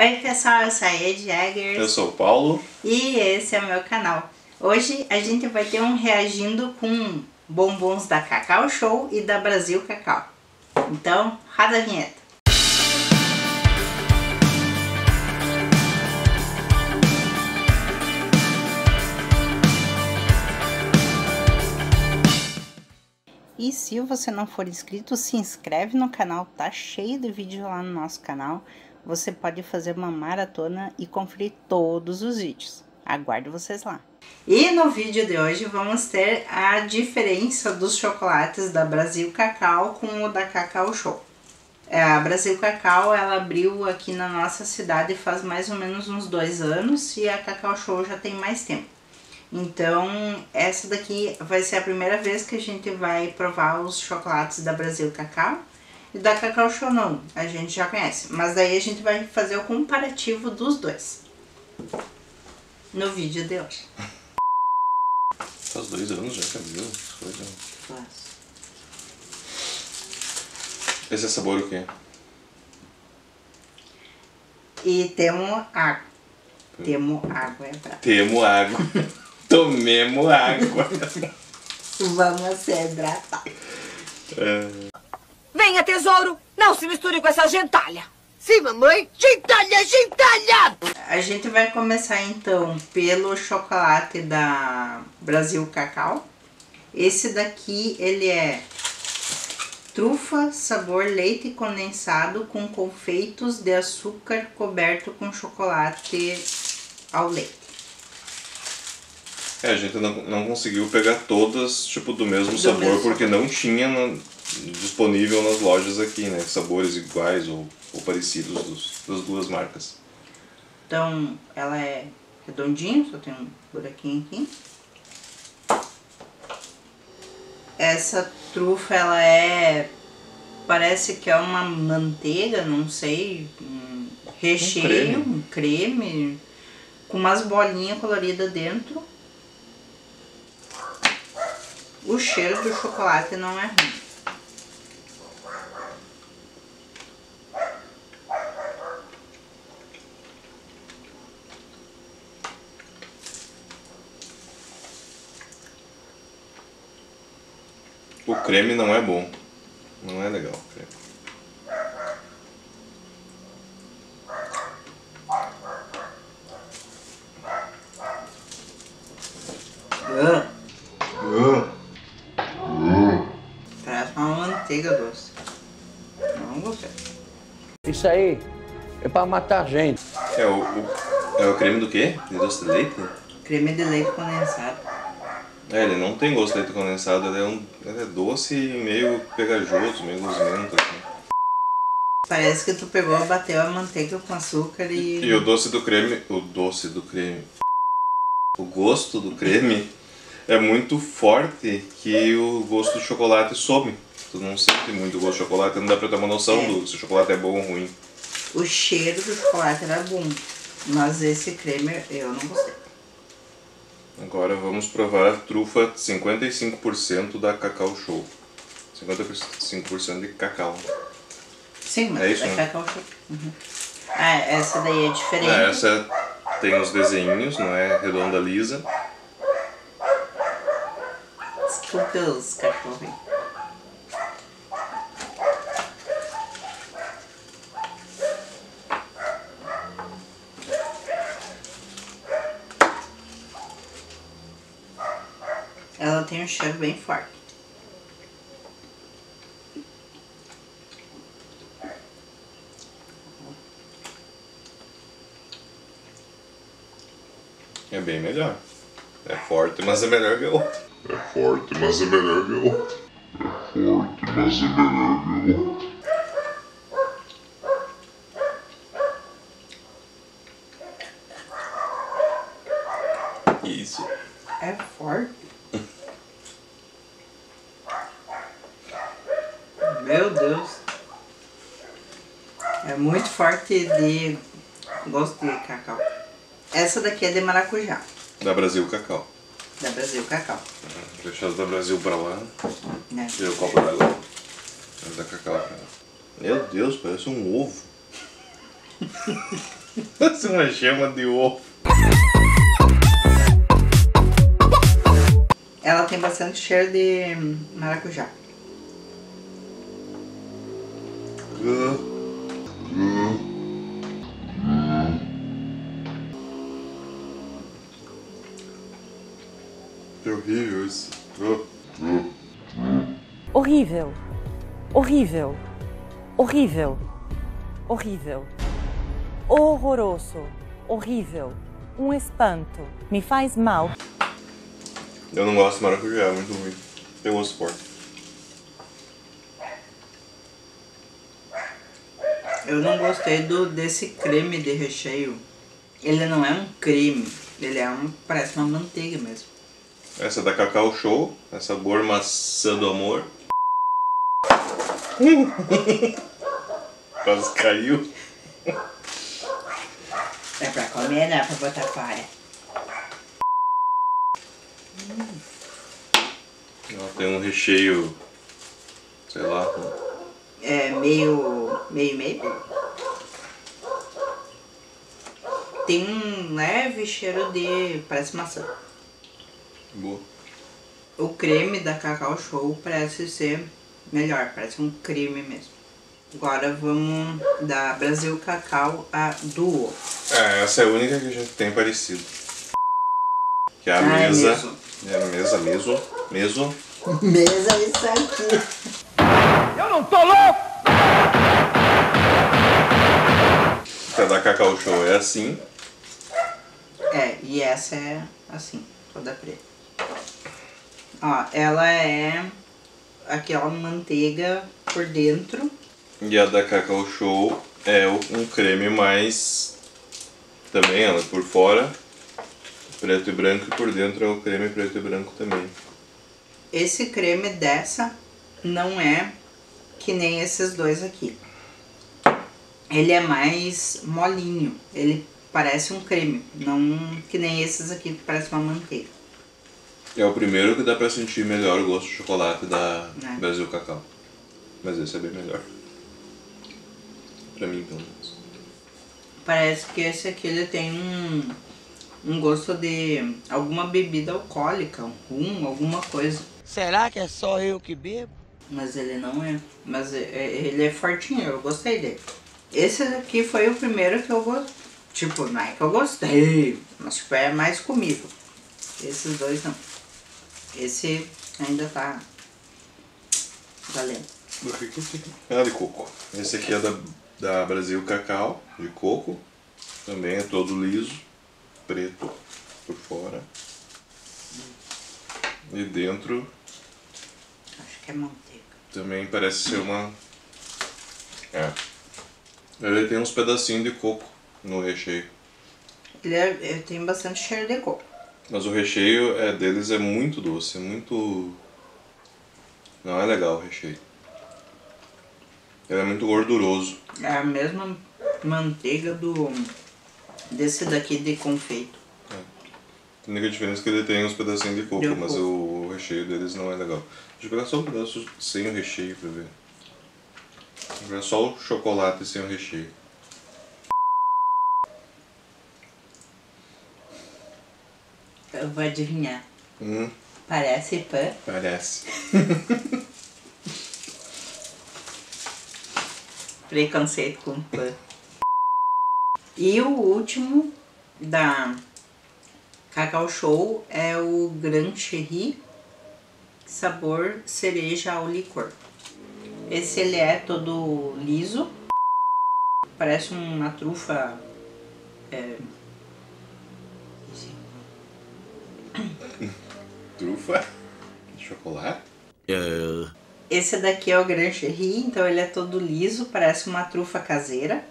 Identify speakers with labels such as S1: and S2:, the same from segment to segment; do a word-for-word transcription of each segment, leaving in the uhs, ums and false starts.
S1: Oi pessoal, eu sou a Ed Jaggers.
S2: Eu sou o Paulo.
S1: E esse é o meu canal. Hoje a gente vai ter um reagindo com bombons da Cacau Show e da Brasil Cacau. Então, roda a vinheta. E se você não for inscrito, se inscreve no canal, tá cheio de vídeo lá no nosso canal. Você pode fazer uma maratona e conferir todos os vídeos. Aguardo vocês lá. E no vídeo de hoje vamos ter a diferença dos chocolates da Brasil Cacau com o da Cacau Show. A Brasil Cacau, ela abriu aqui na nossa cidade faz mais ou menos uns dois anos e a Cacau Show já tem mais tempo. Então, essa daqui vai ser a primeira vez que a gente vai provar os chocolates da Brasil Cacau. E da Cacau Show não, a gente já conhece. Mas daí a gente vai fazer o comparativo dos dois no vídeo de hoje.
S2: Faz dois anos já, Camila.
S1: Faz.
S2: Esse é sabor o quê?
S1: E temos água. Temos água, é pra...
S2: Temos água. Tomemos água.
S1: Vamos se hidratar.
S2: É...
S3: Venha, tesouro! Não se misture com essa gentalha! Sim, mamãe! Gentalha, gentalha!
S1: A gente vai começar então pelo chocolate da Brasil Cacau. Esse daqui, ele é trufa, sabor leite condensado com confeitos de açúcar coberto com chocolate ao leite.
S2: É, a gente não, não conseguiu pegar todas, tipo, do mesmo
S1: do
S2: sabor,
S1: mesmo
S2: porque
S1: sabor.
S2: não tinha na, disponível nas lojas aqui, né? Sabores iguais ou, ou parecidos dos, das duas marcas.
S1: Então, ela é redondinha, só tem um buraquinho aqui. Essa trufa, ela é... parece que é uma manteiga, não sei, um recheio, um creme, um creme com umas bolinhas coloridas dentro. O cheiro do chocolate não é ruim.
S2: O creme não é bom. Não é legal o creme.
S1: Uh. Uh. Parece uma manteiga doce. Não gostei.
S4: Isso aí é pra matar gente.
S2: É o, o, é o creme do quê? De doce de leite?
S1: Creme de leite condensado.
S2: É, ele não tem gosto de leite condensado, ele é, um, ele é doce e meio pegajoso, meio gosmento. Assim.
S1: Parece que tu pegou, bateu a manteiga com açúcar e...
S2: E o doce do creme... O doce do creme... O gosto do creme é muito forte que o gosto do chocolate some. Tu não sente muito o gosto do chocolate, não dá pra ter uma noção é. do se o chocolate é bom ou ruim.
S1: O cheiro do chocolate era bom, mas esse creme eu não gostei.
S2: Agora vamos provar a trufa cinquenta e cinco por cento da Cacau Show. cinquenta e cinco por cento de cacau.
S1: Sim, mas
S2: é isso,
S1: é
S2: né?
S1: Cacau Show. Uhum. Ah, essa daí é diferente.
S2: É, essa tem os desenhinhos, não é redonda lisa.
S1: Desculpa os cachorros. Ela tem um cheiro bem forte.
S2: É bem melhor. É forte, mas é melhor que o outro.
S5: É forte, mas é melhor que o outro. É forte, mas é melhor que o outro.
S2: Isso.
S1: É forte. Meu Deus. É muito forte de gosto de cacau. Essa daqui é de maracujá.
S2: Da Brasil Cacau.
S1: Da Brasil Cacau.
S2: Deixar as da Brasil pra lá.
S1: É.
S2: E eu compro d'água. As da Cacau pra lá. Meu Deus, parece um ovo. Parece uma gema de ovo.
S1: Ela tem bastante cheiro de maracujá.
S2: Uh. Que horrível isso. Uh. Uh.
S6: Horrível, horrível, horrível, horrível, horroroso, horrível, um espanto, me faz mal.
S2: Eu não gosto de maracujá, é muito ruim. Tem gosto forte.
S1: Eu não gostei do, desse creme de recheio. Ele não é um creme, ele é um, parece uma manteiga mesmo.
S2: Essa é da Cacau Show, é sabor maçã do amor. Quase caiu.
S1: É pra comer, não é pra botar fora.
S2: Ela tem um recheio, sei lá.
S1: É meio, meio, meio. Tem um leve cheiro de, parece maçã.
S2: Boa.
S1: O creme da Cacau Show parece ser melhor, parece um creme mesmo. Agora vamos da Brasil Cacau a Duo.
S2: É, essa é a única que a gente tem parecido. Que é a
S1: Ah,
S2: mesa.
S1: É mesmo.
S2: É a mesa, meso, meso.
S1: Mesa isso aqui.
S4: Eu não tô louco!
S2: Que a da Cacau Show é assim.
S1: É, e essa é assim, toda preta. Ó, ela é aquela manteiga por dentro.
S2: E a da Cacau Show é um creme mais... Também ela por fora, preto e branco, e por dentro é o creme preto e branco também.
S1: Esse creme dessa não é que nem esses dois aqui. Ele é mais molinho, ele parece um creme, não que nem esses aqui que parece uma manteiga.
S2: É o primeiro que dá pra sentir melhor o gosto de chocolate da
S1: É.
S2: Brasil Cacau. Mas esse é bem melhor. Pra mim, pelo menos.
S1: Parece que esse aqui ele tem um, um gosto de alguma bebida alcoólica, um rum, alguma coisa.
S3: Será que é só eu que bebo?
S1: Mas ele não é. Mas é- é- ele é fortinho, eu gostei dele. Esse aqui foi o primeiro que eu gostei. Tipo, não é que eu gostei, mas tipo, é mais comível. Esses dois não. Esse ainda tá valendo.
S2: Ah, de coco. Esse aqui é da, da Brasil Cacau, de coco. Também é todo liso, preto por fora. E dentro
S1: Acho que é manteiga.
S2: também parece ser uma... É. Ele tem uns pedacinhos de coco no recheio.
S1: Ele, é, ele tem bastante cheiro de coco.
S2: Mas o recheio é, deles é muito doce, é muito... Não é legal o recheio. Ele é muito gorduroso.
S1: É a mesma manteiga do desse daqui de confeito.
S2: A única diferença é que ele tem uns pedacinhos de coco,
S1: De
S2: mas
S1: coco.
S2: o recheio deles não é legal. Deixa eu pegar só um pedaço sem o recheio pra ver. Vou pegar só o chocolate sem o recheio.
S1: Eu vou adivinhar.
S2: Hum,
S1: Parece pã.
S2: parece.
S1: Preconceito com pã. E o último da Cacau Show é o Grand Cherry, sabor cereja ao licor. Esse ele é todo liso, parece uma trufa. É...
S2: Trufa? De chocolate?
S1: Esse daqui é o Grand Cherry, então ele é todo liso, parece uma trufa caseira.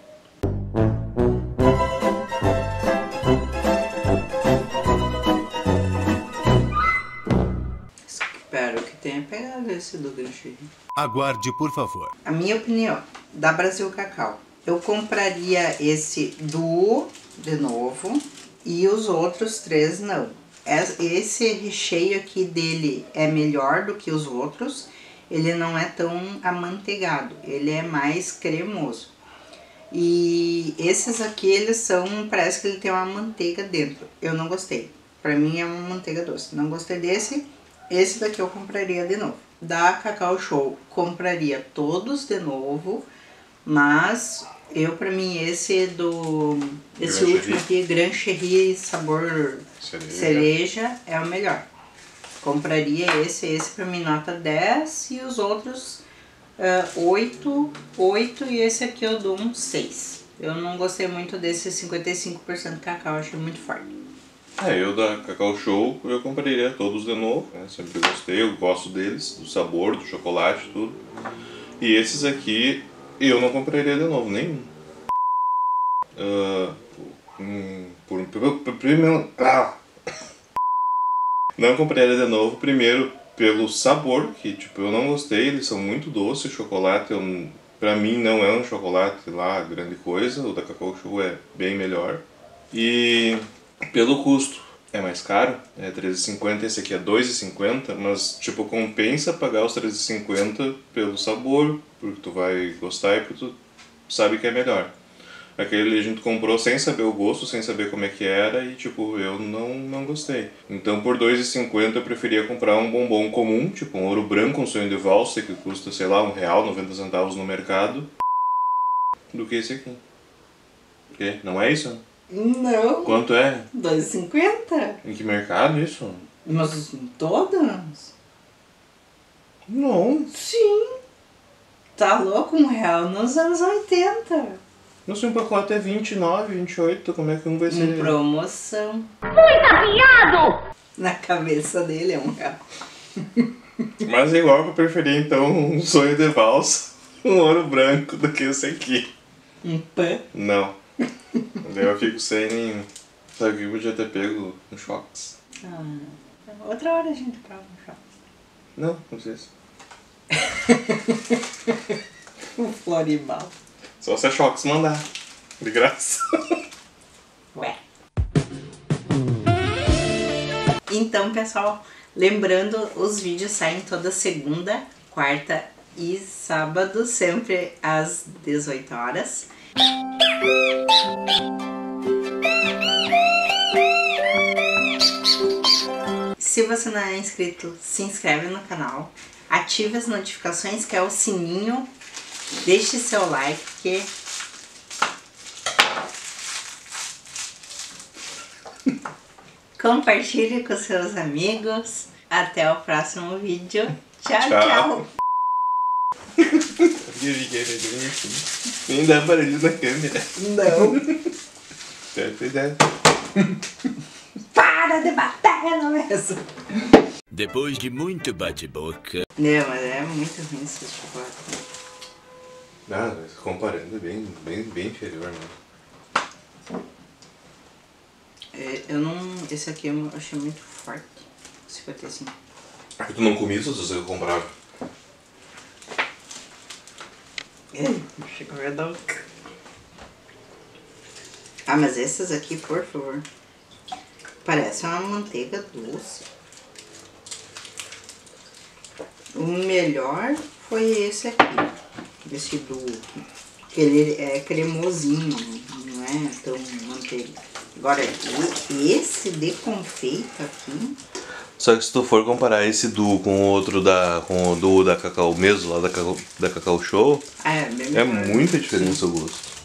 S1: Espero que tenha pegado esse do Grand Cherry.
S7: Aguarde, por favor.
S1: A minha opinião, da Brasil Cacau, eu compraria esse Duo de novo e os outros três não. Esse recheio aqui dele é melhor do que os outros, ele não é tão amanteigado, ele é mais cremoso. E esses aqui, eles são, parece que ele tem uma manteiga dentro. Eu não gostei. Pra mim é uma manteiga doce. Não gostei desse. Esse daqui eu compraria de novo. Da Cacau Show, compraria todos de novo. Mas eu, pra mim, esse do... Esse
S2: Grand
S1: último
S2: Cherry.
S1: aqui, Grand Cherry sabor
S2: Cereja.
S1: cereja, é o melhor. Compraria esse. Esse pra mim nota dez. E os outros uh, oito, oito. E esse aqui eu dou um seis. Eu não gostei muito desse cinquenta e cinco por cento cacau. Achei muito forte.
S2: É, eu da Cacau Show eu compraria todos de novo, né? Sempre gostei, eu gosto deles, do sabor, do chocolate, tudo. E esses aqui eu não compraria de novo, nenhum. Uh, hum, por, por, por, primeiro, ah. Não compraria de novo, primeiro pelo sabor, que tipo, eu não gostei, eles são muito doces, o chocolate eu, pra mim não é um chocolate lá grande coisa, o da Cacau Show é bem melhor. E pelo custo, é mais caro, é treze reais e cinquenta centavos, esse aqui é dois reais e cinquenta centavos, mas tipo, compensa pagar os treze reais e cinquenta centavos pelo sabor, porque tu vai gostar e porque tu sabe que é melhor. Aquele a gente comprou sem saber o gosto, sem saber como é que era e tipo, eu não, não gostei. Então por dois reais e cinquenta centavos eu preferia comprar um bombom comum, tipo um ouro branco, um sonho de valsa, que custa, sei lá, um real e noventa centavos no mercado, do que esse aqui. O quê? Não é isso?
S1: Não.
S2: Quanto é?
S1: dois reais e cinquenta.
S2: Em que mercado isso?
S1: Mas todas?
S2: Não.
S1: Sim. Tá louco? Um real nos anos oitenta.
S2: Não sei, um pacote é vinte e nove, vinte e oito, como é que um vai ser?
S1: Em promoção.
S3: Muito viado!
S1: Na cabeça dele é um real.
S2: Mas é igual que eu preferi então um sonho de valsa, um ouro branco do que esse aqui.
S1: Um pã.
S2: Não. Daí eu fico sem... Sabe que eu podia ter pego um Chox.
S1: Ah, outra hora a gente prova um choque.
S2: Não, não sei se...
S1: Um Floribal.
S2: Só se a Chox mandar. De graça.
S1: Ué. Então, pessoal, lembrando, os vídeos saem toda segunda, quarta e sábado, sempre às dezoito horas. Se você não é inscrito, se inscreve no canal, ative as notificações, que é o sininho, deixe seu like, que... compartilhe com seus amigos. Até o próximo vídeo. Tchau, tchau.
S2: Nem dá barulho na câmera.
S1: Não.
S2: Certo, ideia.
S1: Para de bater na mesa.
S7: Depois de muito bate-boca...
S1: Não, mas é muito ruim esse chocolate.
S2: Ah, mas comparando é bem, bem, bem inferior, né?
S1: É, eu não... Esse aqui eu achei muito forte. cinquenta e cinco.
S2: Ah, tu não comia isso, você comprava?
S1: É, chegou a dar. Ah, mas esses aqui, por favor. Parece uma manteiga doce. O melhor foi esse aqui. Esse do... Que ele é cremosinho, não é tão manteiga. Agora, esse de confeito aqui...
S2: Só que se tu for comparar esse duo com o outro da... com o duo da Cacau mesmo, lá da Cacau, da Cacau Show,
S1: é, bem
S2: é
S1: melhor.
S2: muita diferença o gosto.